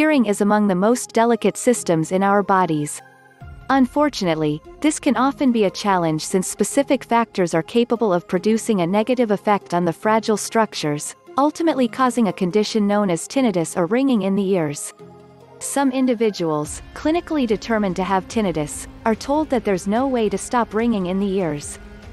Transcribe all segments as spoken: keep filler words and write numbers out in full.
Hearing is among the most delicate systems in our bodies. Unfortunately, this can often be a challenge since specific factors are capable of producing a negative effect on the fragile structures, ultimately causing a condition known as tinnitus or ringing in the ears. Some individuals, clinically determined to have tinnitus, are told that there's no way to stop ringing in the ears.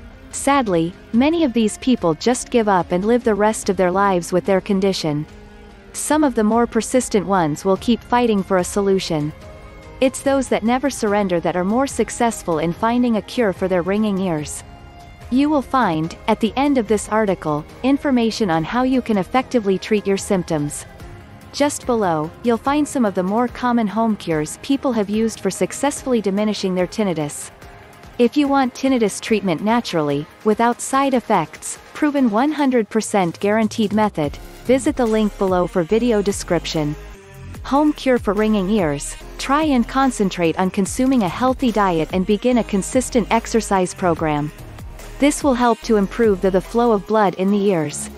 Sadly, many of these people just give up and live the rest of their lives with their condition. Some of the more persistent ones will keep fighting for a solution. It's those that never surrender that are more successful in finding a cure for their ringing ears. You will find, at the end of this article, information on how you can effectively treat your symptoms. Just below, you'll find some of the more common home cures people have used for successfully diminishing their tinnitus. If you want tinnitus treatment naturally, without side effects, proven one hundred percent guaranteed method, visit the link below for video description. Home cure for ringing ears. Try and concentrate on consuming a healthy diet and begin a consistent exercise program. This will help to improve the, the flow of blood in the ears.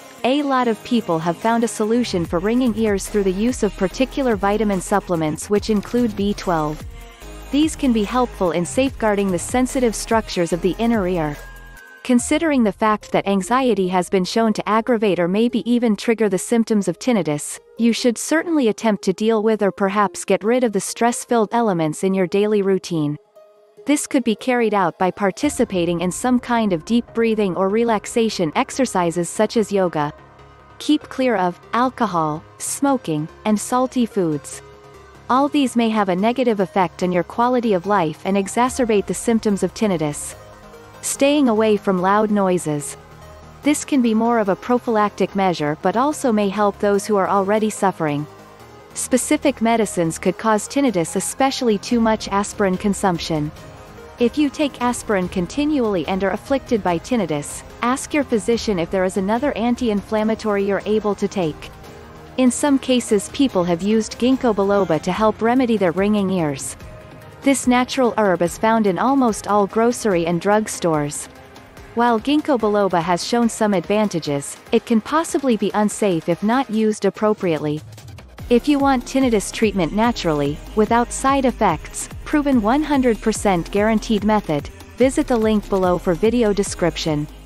A lot of people have found a solution for ringing ears through the use of particular vitamin supplements which include B twelve. These can be helpful in safeguarding the sensitive structures of the inner ear. Considering the fact that anxiety has been shown to aggravate or maybe even trigger the symptoms of tinnitus, you should certainly attempt to deal with or perhaps get rid of the stress-filled elements in your daily routine. This could be carried out by participating in some kind of deep breathing or relaxation exercises such as yoga. Keep clear of alcohol, smoking, and salty foods. All these may have a negative effect on your quality of life and exacerbate the symptoms of tinnitus. Staying away from loud noises. This can be more of a prophylactic measure but also may help those who are already suffering. Specific medicines could cause tinnitus, especially too much aspirin consumption. If you take aspirin continually and are afflicted by tinnitus, ask your physician if there is another anti-inflammatory you're able to take. In some cases people have used ginkgo biloba to help remedy their ringing ears. This natural herb is found in almost all grocery and drug stores. While ginkgo biloba has shown some advantages, it can possibly be unsafe if not used appropriately. If you want tinnitus treatment naturally, without side effects, proven one hundred percent guaranteed method, visit the link below for video description.